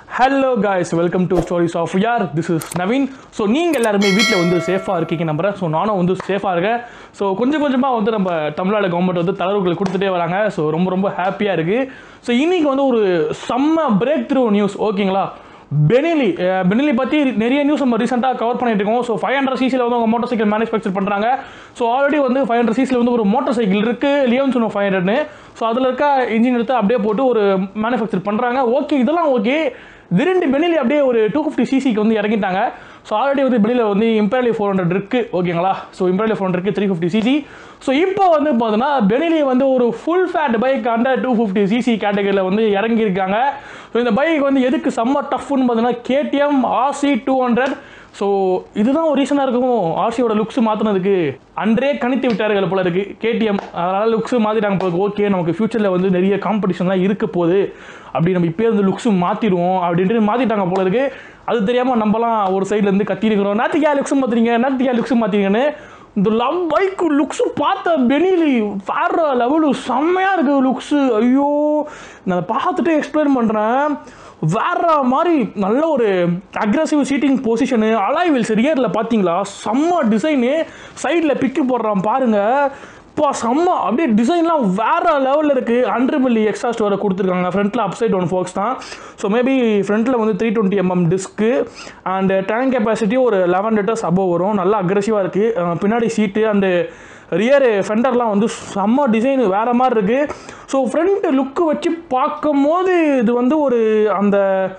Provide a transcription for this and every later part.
Hello guys, welcome to Stories of VR. This is Naveen. So நீங்க எல்லாரும் வீட்ல வந்து சேஃபா இருக்கீங்க நம்புறேன். சோ நானும் வந்து சேஃபா இருக்கேன். சோ கொஞ்சமா வந்து நம்ம தமிழ்நாடு கவர்மெண்ட் வந்து தளர்வுகள் கொடுத்துட்டே வராங்க. சோ ரொம்ப ஹாப்பியா இருக்கு. சோ இன்னைக்கு வந்து ஒரு செம்ம பிரேக் த்ரூ நியூஸ் ஓகேங்களா? பெனிலி பற்றி நிறைய நியூஸ் நம்ம ரீசெண்டாக கவர் பண்ணிட்டு இருக்கோம். ஸோ 500cc வந்து அவங்க மோட்டார் சைக்கிள் மேனுஃபேக்சர் பண்ணுறாங்க. ஸோ ஆல்ரெடி வந்து 500cc வந்து ஒரு மோட்டார் சைக்கிள் இருக்குது, லியோன் சொன்னோம் 500ன்னு. ஸோ அதில் இருக்க இன்ஜின் எடுத்து அப்படியே போட்டு ஒரு மேனுஃபேக்சர் பண்ணுறாங்க. ஓகே, இதெல்லாம் ஓகே. திடீர்னு பெனிலி அப்படியே ஒரு 250cc வந்து இறங்கிட்டாங்க. ஸோ ஆல்ரெடி வந்து பெனிலியில் வந்து இம்பீரியல் 400 இருக்குது ஓகேங்களா? ஸோ இம்பீரியல் 400 இருக்குது 350cc. ஸோ இப்போ வந்து பார்த்தீங்கன்னா பெனிலி வந்து ஒரு full fat bike under 250cc கேட்டகரியில் வந்து இறங்கியிருக்காங்க. ஸோ இந்த பைக் வந்து எதுக்கு செம்ம டஃப்னு பார்த்தீங்கன்னா KTM RC 200. ஸோ இதுதான் ஒரு ரீசனாக இருக்கும் ஆர்சியோட லுக்ஸ் மாற்றினதுக்கு. அன்றே கணித்து விட்டார்கள் போல இருக்குது KTM. அதனால் லுக்ஸ் மாற்றிட்டாங்க போல. ஓகே, நமக்கு ஃபியூச்சரில் வந்து நிறைய காம்படிஷன்லாம் இருக்க போகுது, அப்படி நம்ம இப்போயே வந்து லுக்ஸ் மாற்றிடுவோம் அப்படின்ட்டு மாற்றிட்டாங்க போல இருக்குது. அது தெரியாமல் நம்மலாம் ஒரு சைட்லேருந்து கத்திருக்கிறோம், நேற்றுக்கே லுக்ஸ் மாற்றிங்கன்னு. இந்த லவ் பைக்கு லுக்ஸு பார்த்த பெனிலி வேற லெவலு, செம்மையாக இருக்குது லுக்ஸு. ஐயோ, நான் பார்த்துட்டு எக்ஸ்பிளைன் பண்ணுறேன். வேற மாதிரி நல்ல ஒரு aggressive seating position, alloy wheels ரியரில் பார்த்தீங்களா செம்ம டிசைனு, சைடில் பிக்கு போடுறான் பாருங்கள். இப்போ செம்ம அப்படியே டிசைன்லாம் வேறு லெவலில் இருக்குது. 100 மில்லி எக்ஸாஸ்ட் வர கொடுத்துருக்காங்க. ஃப்ரண்ட்டில் அப்சைட் ஒன் ஃபோக்ஸ் தான். ஸோ மேபி ஃப்ரண்ட்டில் வந்து 320mm disc and tank capacity ஒரு 11 லிட்டர்ஸ் அபோவ் வரும். நல்லா அக்ரெசிவாக இருக்குது. பின்னாடி சீட்டு அண்டு ரியர் ஃபெண்டர்லாம் வந்து செம்ம டிசைன் வேறு மாதிரி இருக்குது. ஸோ ஃப்ரண்ட் லுக்கு வச்சு பார்க்கும் போது இது வந்து ஒரு அந்த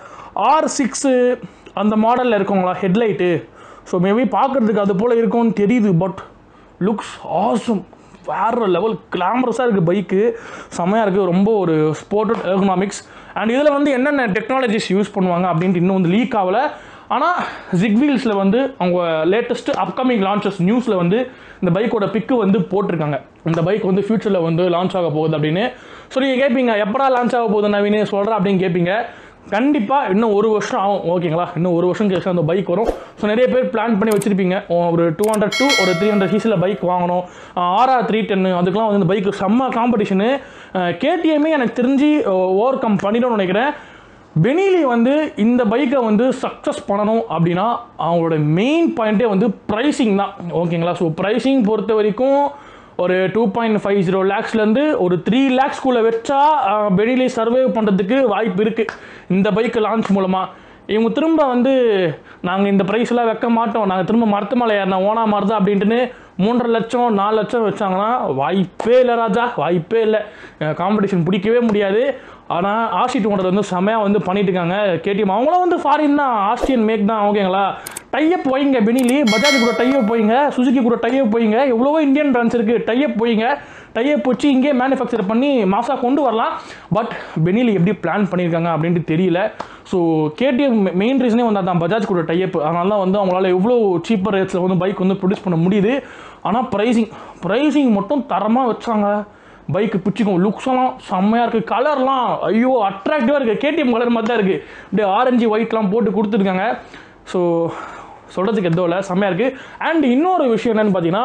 R6 அந்த மாடலில் இருக்குங்களா ஹெட்லைட்டு. ஸோ மேபி பார்க்குறதுக்கு அது போல் இருக்கும்னு தெரியுது. பட் லுக்ஸ் ஆசம், வேறு லெவல் கிளாமரஸாக இருக்குது பைக்கு, செம்மையாக இருக்குது. ரொம்ப ஒரு ஸ்போர்ட்டட் எர்கனாமிக்ஸ். அண்ட் இதில் வந்து என்னென்ன டெக்னாலஜிஸ் யூஸ் பண்ணுவாங்க அப்படின்ட்டு இன்னும் வந்து லீக் ஆகலை. ஆனால் ஜிக்வீல்ஸில் வந்து அவங்க லேட்டஸ்ட்டு அப்கமிங் லான்ச்சஸ் நியூஸில் வந்து இந்த பைக்கோட பிக்கு வந்து போட்டிருக்காங்க. இந்த பைக் வந்து ஃபியூச்சரில் வந்து லான்ச் ஆக போகுது அப்படின்னு. ஸோ நீங்கள் கேட்பீங்க, எப்படா லான்ச் ஆக போகுது நவீனே சொல்கிறேன் அப்படின்னு கேட்பீங்க. கண்டிப்பாக இன்னும் 1 வருஷம் ஆகும் ஓகேங்களா? இன்னும் 1 வருஷம் கழிச்சு அந்த பைக் வரும். ஸோ நிறைய பேர் பிளான் பண்ணி வச்சுருப்பீங்க, ஒரு 200 to ஒரு 300cc பைக் வாங்கணும். RR 310 அதுக்கெலாம் வந்து இந்த பைக்கு செம்ம காம்படிஷனு. KTMமே எனக்கு தெரிஞ்சு ஓவர் கம் பண்ணிடணும்னு நினைக்கிறேன். பெனிலி வந்து இந்த பைக்கை வந்து சக்ஸஸ் பண்ணணும் அப்படின்னா அவங்களோட மெயின் பாயிண்ட்டே வந்து ப்ரைஸிங் தான் ஓகேங்களா? ஸோ ப்ரைஸிங் பொறுத்த வரைக்கும் ஒரு 2.50 lakhsலேருந்து ஒரு 3 lakhsக்குள்ளே வச்சா பெனிலி சர்வே பண்ணுறதுக்கு வாய்ப்பு இருக்குது இந்த பைக்கு லான்ச் மூலமாக. இவங்க திரும்ப வந்து நாங்கள் இந்த ப்ரைஸ்லாம் வைக்க மாட்டோம், நாங்கள் திரும்ப மரத்து மலை ஏறினா ஓனா மாறுதா அப்படின்ட்டுன்னு 3.5 லட்சம் 4 லட்சம் வச்சாங்கன்னா வாய்ப்பே இல்லை ராஜா, வாய்ப்பே இல்லை. காம்படிஷன் பிடிக்கவே முடியாது. ஆனால் RC 200 வந்து செமையாக வந்து பண்ணிட்டு இருக்காங்க KTM. அவங்களும் வந்து ஃபாரின் தான், ஆஸ்ட்ரியன் மேக் தான் ஓகேங்களா? டைப் போயிங்க பெனிலி, பஜாஜ் கூட டைப் போயிங்க, சுசுகி கூட டைப் போயிங்க, எவ்வளவோ இந்தியன் பிராண்ட்ஸ் இருக்குது, டைப் போயிங்க. டைப் வச்சு இங்கே மேனுஃபேக்சர் பண்ணி மாசாக கொண்டு வரலாம். பட் பெனிலி எப்படி பிளான் பண்ணியிருக்காங்க அப்படின்ட்டு தெரியல. ஸோ KTM மெயின் ரீசனே வந்து அதான், பஜாஜ் கூட டைப். அதனால தான் வந்து அவங்களால எவ்வளோ சீப்பர் ரேட்ஸில் வந்து பைக் வந்து ப்ரொடியூஸ் பண்ண முடியுது. ஆனால் ப்ரைஸிங் மட்டும் தரமாக வச்சாங்க. பைக்கு பிடிச்சிக்கும், லுக்ஸ்லாம் செம்மையாக இருக்குது. கலர்லாம் ஐயோ அட்ராக்டிவாக இருக்குது. KTM கலர் மாதிரி தான் இருக்குது. அப்படியே ஆரஞ்சு ஒயிட்லாம் போட்டு கொடுத்துருக்காங்க. ஸோ சொல்கிறதுக்கு எதுவும் இல்லை, செம்மையாக இருக்குது. அண்ட் இன்னொரு விஷயம் என்னென்னு பார்த்தீங்கன்னா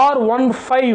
R15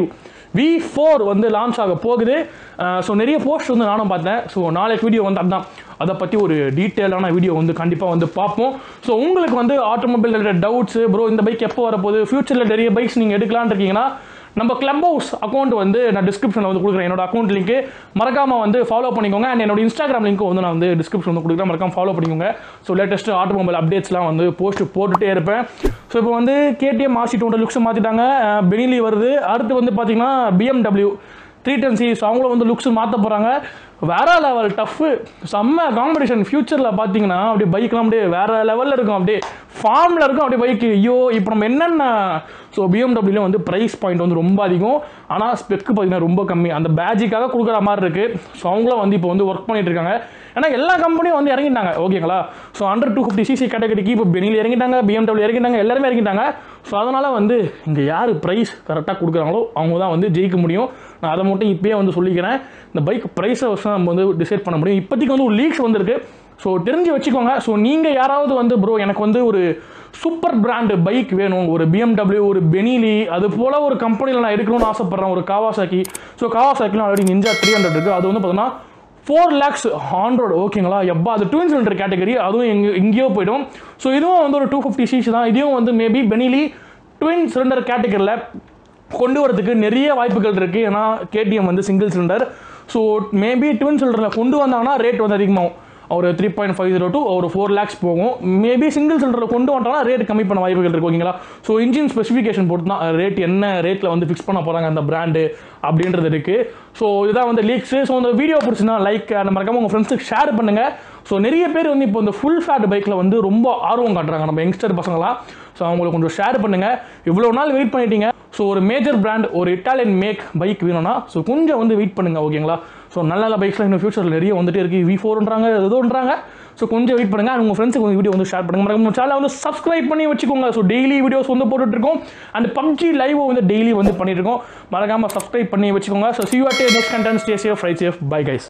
V4 வந்து லான்ச் ஆக போகுது. ஸோ நிறைய போஸ்ட் வந்து நானும் பார்த்தேன். ஸோ நாளைக்கு வீடியோ வந்து அதான், அதை பற்றி ஒரு டீட்டெயிலான வீடியோ வந்து கண்டிப்பாக வந்து பார்ப்போம். ஸோ உங்களுக்கு வந்து ஆட்டோமொபைல் ரிலேட்டட் டவுட்ஸு, ப்ரோ இந்த பைக் எப்போ வரப்போகுது, ஃபியூச்சரில் நிறைய பைக்ஸ் நீங்கள் எடுக்கலான்னு இருக்கீங்கன்னா நம்ம கிளப் ஹவுஸ் அக்கௌண்ட் வந்து நான் டிஸ்கிரிப்ஷனில் வந்து கொடுக்குறேன். என்னோட அக்கௌண்ட் லிங்க்கு மறக்காமல் வந்து ஃபாலோ பண்ணிக்கோங்க. அண்ட் என்னோட இன்ஸ்டாகிராம் லிங்க்கும் வந்து நான் வந்து டிஸ்கிரிப்ஷன் வந்து கொடுக்குறேன், மறக்காமல் ஃபாலோ பண்ணிக்கோங்க. ஸோ லேட்டஸ்ட்டு ஆட்டோமொபைல் அப்டேட்ஸ்லாம் வந்து போட்டுகிட்டே இருப்பேன். ஸோ இப்போ வந்து KTM RC 200 லுக்ஸ் மாற்றிட்டாங்க, பெனிலி வருது. அடுத்து வந்து பார்த்தீங்கன்னா BMW 310 series அவங்களும் வந்து லுக்ஸ் மாற்ற போகிறாங்க. வேற லெவல் டஃப்பு, செம்ம காம்படிஷன். ஃபியூச்சரில் பார்த்தீங்கன்னா அப்படியே பைக்லாம் அப்படியே வேறு லெவலில் இருக்கும், அப்படியே ஃபார்மில் இருக்கும் அப்படியே பைக்கு. ஐயோ இப்போ நம்ம என்னென்ன, ஸோ BMW வந்து ப்ரைஸ் பாயிண்ட் வந்து ரொம்ப அதிகம், ஆனால் ஸ்பெக்கு பார்த்தீங்கன்னா ரொம்ப கம்மி. அந்த பேஜுக்காக கொடுக்குற மாதிரி இருக்குது. ஸோ அவங்களும் வந்து இப்போ வந்து ஒர்க் பண்ணிட்டு இருக்காங்க. ஏன்னா எல்லா கம்பெனியும் வந்து இறங்கிட்டாங்க ஓகேங்களா? ஸோ அண்டர் 250cc கேட்டகரிக்கு இப்போ பெனிலி இறங்கிட்டாங்க, BMW இறங்கிட்டாங்க, எல்லாருமே இறங்கிட்டாங்க. ஸோ அதனால் வந்து இங்கே யார் ப்ரைஸ் கரெக்டாக கொடுக்குறாங்களோ அவங்க தான் வந்து ஜெயிக்க முடியும். நான் அதை மட்டும் இப்போயே வந்து சொல்லிக்கிறேன். இந்த பைக் ப்ரைஸை வச்சு நம்ம வந்து டிசைட் பண்ண முடியும். இப்போதைக்கு வந்து ஒரு லீக்ஸ் வந்துருக்கு, ஸோ தெரிஞ்சு வச்சுக்கோங்க. ஸோ நீங்கள் யாராவது வந்து ப்ரோ எனக்கு வந்து ஒரு சூப்பர் பிராண்டு பைக் வேணும், ஒரு BMW ஒரு பெனிலி அது போல் ஒரு கம்பெனியில் நான் எடுக்கணும்னு ஆசைப்பட்றேன், ஒரு காவாசாக்கி. ஸோ காவாசாக்கிலாம் ஆல்ரெடி நிஞ்சா 300 இருக்குது. அது வந்து பார்த்தீங்கன்னா 4 lakhs ஆன் ரோடு ஓகேங்களா. எப்பா அது ட்வின் சிலிண்டர் கேட்டகரி, அதுவும் எங்கேயோ போயிடும். ஸோ இதுவும் வந்து ஒரு 250cc தான். இதையும் வந்து மேபி பெனிலி ட்வின் சிலிண்டர் கேட்டகரியில் கொண்டு வரதுக்கு நிறைய வாய்ப்புகள் இருக்குது. ஏன்னா கேடிஎம் வந்து single cylinder. So maybe twin சிலிண்டரில் கொண்டு வந்தாங்கன்னா ரேட் வந்து அதிகமாகும். ஒரு 3.50 to ஒரு 4 lakhs போகும். மேபி சிங்கிள் சிலிண்டரில் கொண்டு வந்துட்டாங்கன்னா ரேட் கம்மி பண்ண வாய்ப்புகள் இருக்குது ஓகேங்களா. ஸோ இன்ஜின் ஸ்பெசிஃபிகேஷன் பொறுத்து தான் ரேட் என்ன ரேட்டில் வந்து ஃபிக்ஸ் பண்ண போகிறாங்க அந்த பிராண்டு அப்படின்றது இருக்குது. ஸோ இதுதான் வந்து லீக்ஸு. ஸோ இந்த வீடியோ பிடிச்சினா லைக் அந்த மறக்காம உங்கள் ஃப்ரெண்ட்ஸுக்கு ஷேர் பண்ணுங்கள். ஸோ நிறைய பேர் வந்து இப்போ இந்த ஃபுல் ஃபேட் பைக்கில் வந்து ரொம்ப ஆர்வம் காட்டுறாங்க நம்ம யங்ஸ்டர் பசங்களாம். ஸோ அவங்களுக்கு கொஞ்சம் ஷேர் பண்ணுங்கள். இவ்வளோ நாள் வெயிட் பண்ணிட்டீங்க. ஸோ ஒரு மேஜர் பிராண்ட் ஒரு இட்டாலியன் மேக் பைக் வேணும்னா ஸோ கொஞ்சம் வந்து வெயிட் பண்ணுங்கள் ஓகேங்களா. ஸோ நல்ல நல்ல பைக்ஸ்லாம் இன்னும் ஃபியூச்சரில் நிறைய வந்துட்டு இருக்குது. V4ன்றாங்க ஏதோன்றாங்க. ஸோ கொஞ்சம் வெயிட் பண்ணுங்கள். உங்கள் ஃப்ரெண்ட்ஸுக்கு வந்து வீடியோ வந்து ஷேர் பண்ணுங்கள். மறக்காம சேனலை வந்து சப்ஸ்கிரைப் பண்ணி வச்சுக்கோங்க. ஸோ டெய்லி வீடியோஸ் வந்து போட்டுட்ருக்கோம். அண்ட் PUBG லைவ் வந்து டெய்லி வந்து பண்ணிட்டு இருக்கோம். மறக்காம சப்ஸ்கிரைப் பண்ணி வச்சுக்கோங்க. So see you at next content. Stay safe, ride safe. Bye guys.